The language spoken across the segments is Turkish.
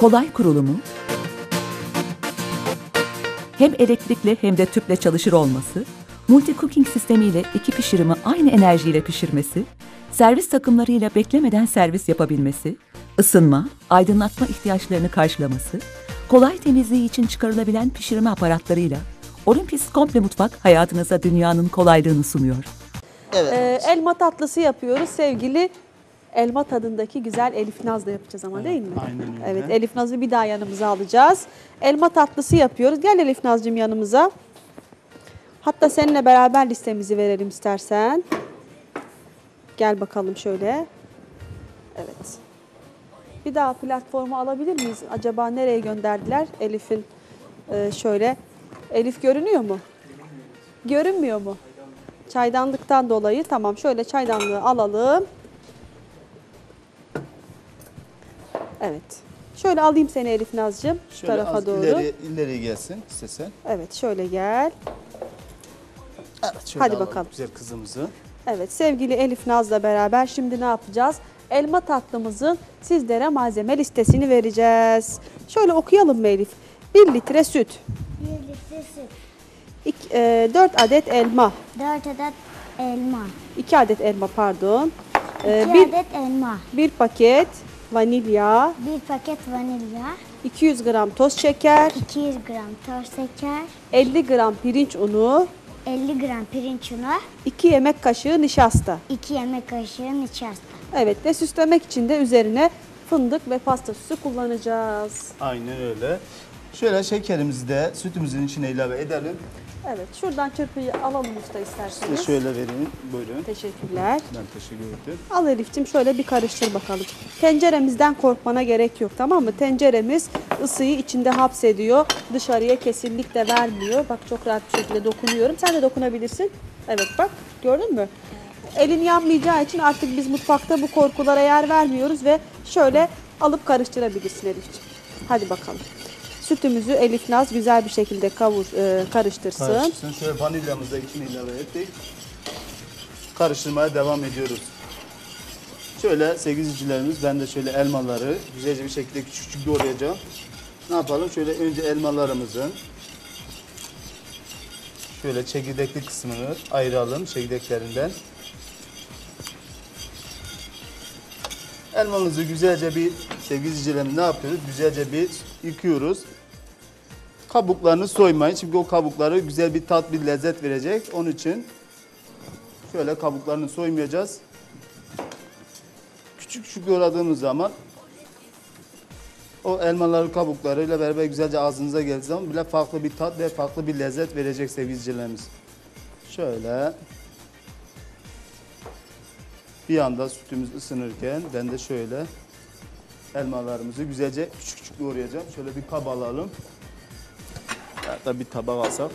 kolay kurulumu, hem elektrikli hem de tüple çalışır olması, multi cooking sistemiyle iki pişirimi aynı enerjiyle pişirmesi, servis takımlarıyla beklemeden servis yapabilmesi, ısınma, aydınlatma ihtiyaçlarını karşılaması, kolay temizliği için çıkarılabilen pişirme aparatlarıyla Olympus Komple Mutfak hayatınıza dünyanın kolaylığını sunuyor. Evet. Elma tatlısı yapıyoruz sevgili. Elma tadındaki güzel Elif Naz'la yapacağız ama değil mi? Aynen öyle. Evet, Elif Naz'ı bir daha yanımıza alacağız. Elma tatlısı yapıyoruz. Gel Elif Naz'cığım yanımıza. Hatta seninle beraber listemizi verelim istersen. Gel bakalım şöyle. Evet. Bir daha platformu alabilir miyiz? Acaba nereye gönderdiler? Elif'in şöyle. Elif görünüyor mu? Görünmüyor mu? Çaydanlıktan dolayı. Tamam, şöyle çaydanlığı alalım. Evet. Şöyle alayım seni Elif Nazcığım şu Şöyle tarafa az doğru. ileri gelsin istesen. Evet, şöyle gel. Evet, şöyle Hadi alalım bakalım. güzel kızımızı. Evet, sevgili Elif Naz'la beraber şimdi ne yapacağız? Elma tatlımızın sizlere malzeme listesini vereceğiz. Şöyle okuyalım mı Elif? 1 litre süt, 1 litre süt, 4 adet elma, 4 adet elma, 2 adet elma pardon, 2 bir adet elma, paket vanilya, 1 paket vanilya, 200 gram toz şeker, 200 gram toz şeker, 50 gram pirinç unu, 50 gram pirinç unu, 2 yemek kaşığı nişasta. 2 yemek kaşığı nişasta. Evet, ve süslemek için de üzerine fındık ve pasta süsü kullanacağız. Aynen öyle. Şöyle şekerimizi de sütümüzün içine ilave edelim. Evet, şuradan çırpıyı alalım usta Size isterseniz. şöyle vereyim. Buyurun. Teşekkürler. Ben teşekkür ederim. Al Elif'ciğim şöyle bir karıştır bakalım. Tenceremizden korkmana gerek yok, tamam mı? Tenceremiz ısıyı içinde hapsediyor. Dışarıya kesinlikle vermiyor. Bak çok rahat bir şekilde dokunuyorum. Sen de dokunabilirsin. Evet bak gördün mü? Elin yanmayacağı için artık biz mutfakta bu korkulara yer vermiyoruz ve şöyle alıp karıştırabilirsin Elif'ciğim. Hadi bakalım. Sütümüzü Elif Naz güzel bir şekilde karıştırsın. Karıştırsın. Şöyle vanilyamızı da içine ilave ettik. Karıştırmaya devam ediyoruz. Şöyle sevgili izleyicilerimiz, ben de şöyle elmaları güzelce bir şekilde küçük küçük doğrayacağım. Ne yapalım? Şöyle önce elmalarımızın şöyle çekirdekli kısmını ayıralım çekirdeklerinden. Elmamızı güzelce bir sevgili izleyicilerimiz ne yapıyoruz? Güzelce bir yıkıyoruz. Kabuklarını soymayın çünkü o kabukları güzel bir tat, bir lezzet verecek. Onun için şöyle kabuklarını soymayacağız. Küçük küçük doğradığımız zaman o elmaların kabuklarıyla beraber güzelce ağzınıza geldiği zaman bile farklı bir tat ve farklı bir lezzet verecek sevgili izleyicilerimiz. Şöyle bir anda sütümüz ısınırken ben de şöyle elmalarımızı güzelce küçük küçük doğrayacağım. Şöyle bir kaba alalım. Hatta bir tabak alsak.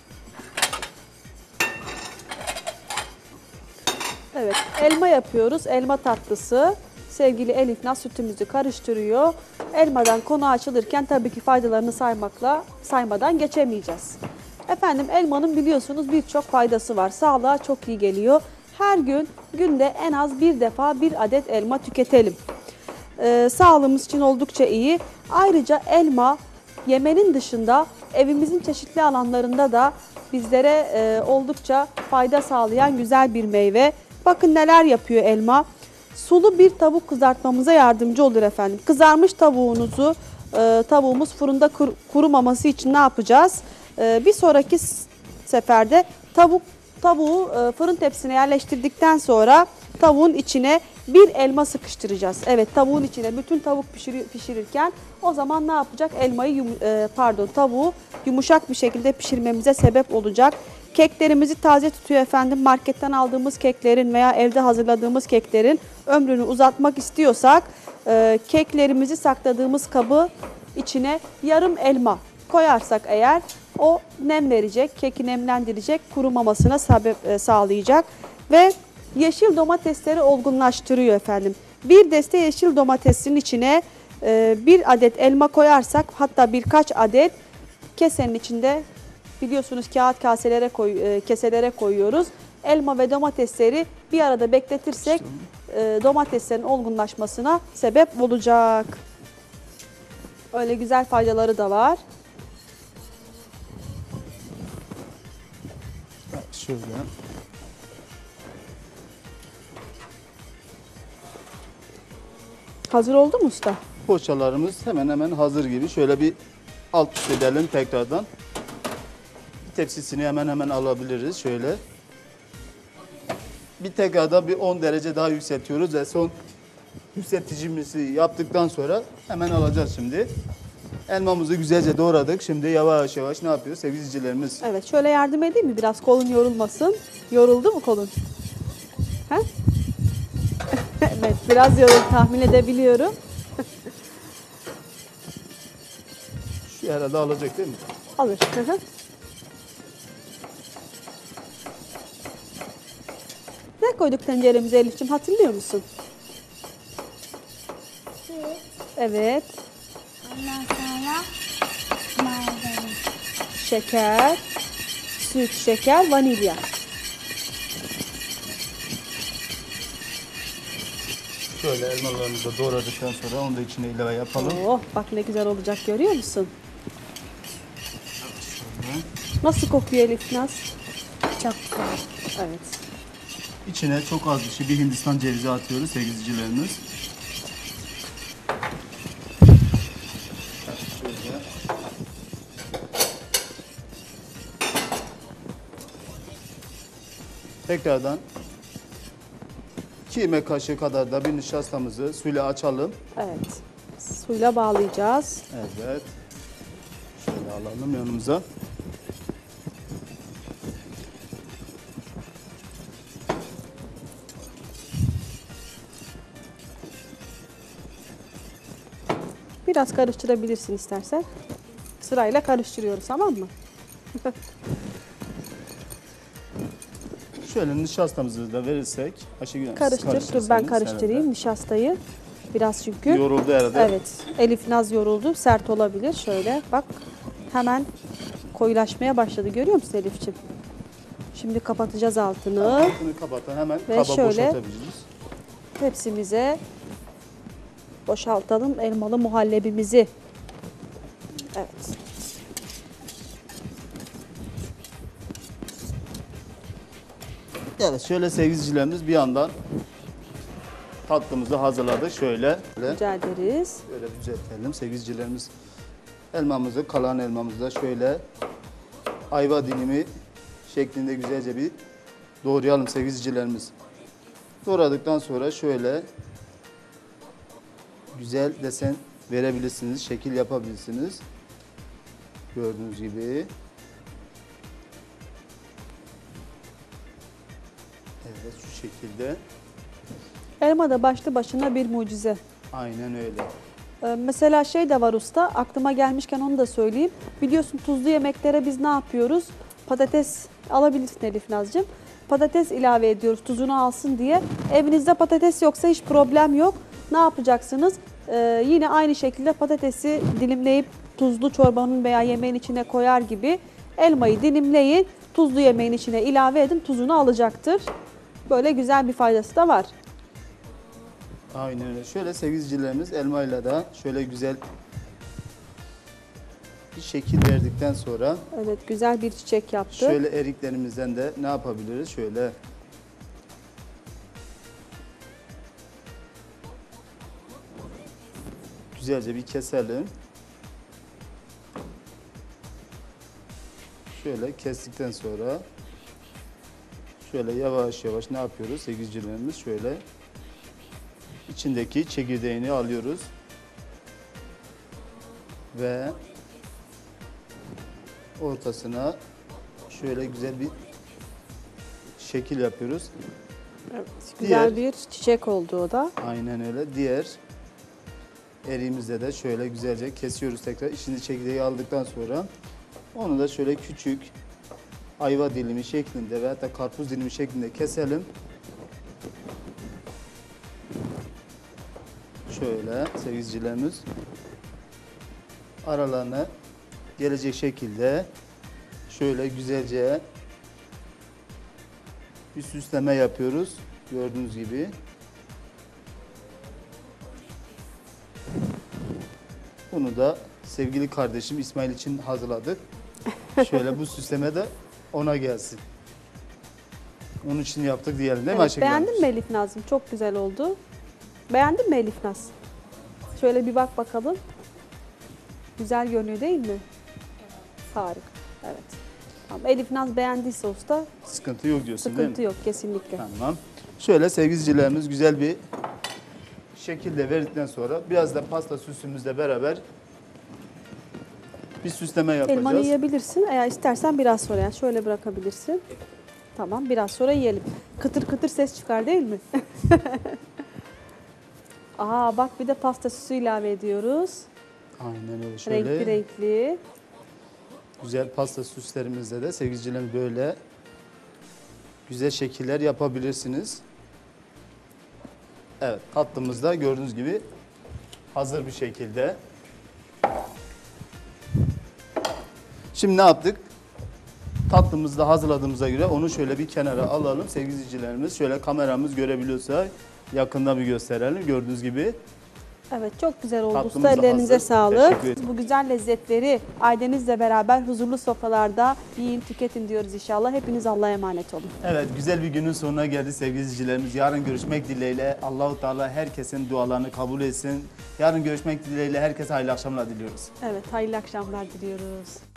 Evet, elma yapıyoruz. Elma tatlısı. Sevgili Elif Naz sütümüzü karıştırıyor. Elmadan konu açılırken tabii ki faydalarını saymadan geçemeyeceğiz. Efendim elmanın biliyorsunuz birçok faydası var. Sağlığa çok iyi geliyor. Her gün günde en az bir defa 1 adet elma tüketelim. Sağlığımız için oldukça iyi. Ayrıca elma yemenin dışında evimizin çeşitli alanlarında da bizlere oldukça fayda sağlayan güzel bir meyve. Bakın neler yapıyor elma. Sulu bir tavuk kızartmamıza yardımcı olur efendim. Kızarmış tavuğumuz fırında kurumaması için ne yapacağız? Bir sonraki seferde tavuğu fırın tepsisine yerleştirdikten sonra tavuğun içine bir elma sıkıştıracağız. Evet, tavuğun içine bütün tavuk pişirirken o zaman ne yapacak? Tavuğu yumuşak bir şekilde pişirmemize sebep olacak. Keklerimizi taze tutuyor efendim. Marketten aldığımız keklerin veya evde hazırladığımız keklerin ömrünü uzatmak istiyorsak keklerimizi sakladığımız kabı içine yarım elma koyarsak eğer o nem verecek, keki nemlendirecek, kurumamasına sağlayacak ve yeşil domatesleri olgunlaştırıyor efendim. Bir deste yeşil domatesin içine 1 adet elma koyarsak, hatta birkaç adet kesenin içinde biliyorsunuz kağıt keselere koyuyoruz. Elma ve domatesleri bir arada bekletirsek domateslerin olgunlaşmasına sebep olacak. Öyle güzel faydaları da var. Şöyle. Hazır oldu mu usta? Poğaçalarımız hemen hemen hazır gibi. Şöyle bir alt üst edelim tekrardan. Bir tepsisini hemen hemen alabiliriz. Şöyle. Bir tekrardan bir 10 derece daha yükseltiyoruz ve son yükselticimizi yaptıktan sonra hemen alacağız şimdi. Elmamızı güzelce doğradık. Şimdi yavaş yavaş ne yapıyoruz sevgili izleyicilerimiz? Evet, şöyle yardım edeyim mi? Biraz kolun yorulmasın. Yoruldu mu kolun? He? Evet, biraz yoruldu, tahmin edebiliyorum. Şu herhalde alacak değil mi? Alır. Hı hı. Ne koyduk tenceremize Elif'ciğim, hatırlıyor musun? Süt. Evet, Ondan sonra margarin. şeker, süt, şeker, vanilya. Şöyle elmalarımızı da doğradıktan sonra onu da içine ilave yapalım. Oh, bak ne güzel olacak, görüyor musun? Nasıl kokuyor Elif Naz? Çok güzel. Evet. İçine çok az bir şey bir Hindistan cevizi atıyoruz sevgili izleyicilerimiz. Şöyle. Tekrardan 2 yemek kaşığı kadar da bir nişastamızı suyla açalım. Evet. Suyla bağlayacağız. Evet. Şöyle alalım yanımıza. Biraz karıştırabilirsin istersen. Sırayla karıştırıyoruz, tamam mı? Şöyle nişastamızı da verirsek. Ayşegül Hanım, siz Karıştır. Dur ben karıştırırsanız karıştırayım herhalde. nişastayı. Biraz çünkü. Yoruldu herhalde. Evet. Elif Naz yoruldu. Sert olabilir. Şöyle bak. Hemen koyulaşmaya başladı. Görüyor musun Elif'ciğim? Şimdi kapatacağız altını. Altını kapatan hemen Ve kaba şöyle- boşaltabiliriz. Tepsimize boşaltalım elmalı muhallebimizi. Evet. Evet şöyle sevgili izleyicilerimiz bir yandan tatlımızı hazırladık. Şöyle Rica ederiz. böyle düzeltelim sevgili izleyicilerimiz. Elmamızı, kalan elmamızı da şöyle ayva dilimi şeklinde güzelce bir doğrayalım sevgili izleyicilerimiz. Doğradıktan sonra şöyle güzel desen verebilirsiniz, şekil yapabilirsiniz. Gördüğünüz gibi. Evet şu şekilde. Elma da başlı başına bir mucize. Aynen öyle. Mesela şey de var usta, aklıma gelmişken onu da söyleyeyim. Biliyorsun tuzlu yemeklere biz ne yapıyoruz? Patates alabilirsin Elif Nazcığım. Patates ilave ediyoruz tuzunu alsın diye. Evinizde patates yoksa hiç problem yok. Ne yapacaksınız? Yine aynı şekilde patatesi dilimleyip tuzlu çorbanın veya yemeğin içine koyar gibi elmayı dilimleyin. Tuzlu yemeğin içine ilave edin, tuzunu alacaktır. Böyle güzel bir faydası da var. Aynen öyle. Şöyle sevgili izleyicilerimiz elmayla da şöyle güzel bir şekil verdikten sonra Evet, güzel bir çiçek yaptı. şöyle eriklerimizden de ne yapabiliriz? Şöyle güzelce bir keselim. Şöyle kestikten sonra şöyle yavaş yavaş ne yapıyoruz sevgili izleyicilerimiz? Şöyle içindeki çekirdeğini alıyoruz ve ortasına şöyle güzel bir şekil yapıyoruz. Evet, güzel Diğer- bir çiçek oldu o da. Aynen öyle. Diğer eriğimizde de şöyle güzelce kesiyoruz tekrar. İçinde çekirdeği aldıktan sonra onu da şöyle küçük ayva dilimi şeklinde veya da karpuz dilimi şeklinde keselim. Şöyle sevgili izleyicilerimiz aralarına gelecek şekilde şöyle güzelce bir süsleme yapıyoruz. Gördüğünüz gibi. Bunu da sevgili kardeşim İsmail için hazırladık. Şöyle bu süsleme de ona gelsin. Onun için yaptık diyelim değil mi Evet, Ayşegül Hanım? beğendin mi Elif Naz'ım? Çok güzel oldu. Beğendin mi Elif Naz? Şöyle bir bak bakalım. Güzel görünüyor değil mi? Harika. Evet. Tamam. Elif Naz beğendiyse usta Sıkıntı yok diyorsun değil mi? sıkıntı yok kesinlikle. Tamam. Şöyle sevgili izleyicilerimiz güzel bir şekilde verdikten sonra biraz da pasta süsümüzle beraber bir süsleme yapacağız. Elmanı yiyebilirsin. Eğer istersen biraz sonra yani şöyle bırakabilirsin. Tamam biraz sonra yiyelim. Kıtır kıtır ses çıkar değil mi? Aa bak bir de pasta süsü ilave ediyoruz. Aynen öyle. Şöyle Renkli renkli. güzel pasta süslerimizle de sevgili izleyicilerimiz böyle güzel şekiller yapabilirsiniz. Evet, tatlımız da gördüğünüz gibi hazır bir şekilde. Şimdi ne yaptık? Tatlımızı da hazırladığımıza göre onu şöyle bir kenara alalım. Sevgili izleyicilerimiz şöyle kameramız görebiliyorsa yakında bir gösterelim. Gördüğünüz gibi. Evet çok güzel oldu. Tatlımız Usta da ellerinize hazır. sağlık. Teşekkür ederim. Bu güzel lezzetleri ailenizle beraber huzurlu sofralarda yiyin, tüketin diyoruz inşallah. Hepiniz Allah'a emanet olun. Evet, güzel bir günün sonuna geldi sevgili izleyicilerimiz. Yarın görüşmek dileğiyle. Allahu Teala herkesin dualarını kabul etsin. Yarın görüşmek dileğiyle herkese hayırlı akşamlar diliyoruz. Evet hayırlı akşamlar diliyoruz.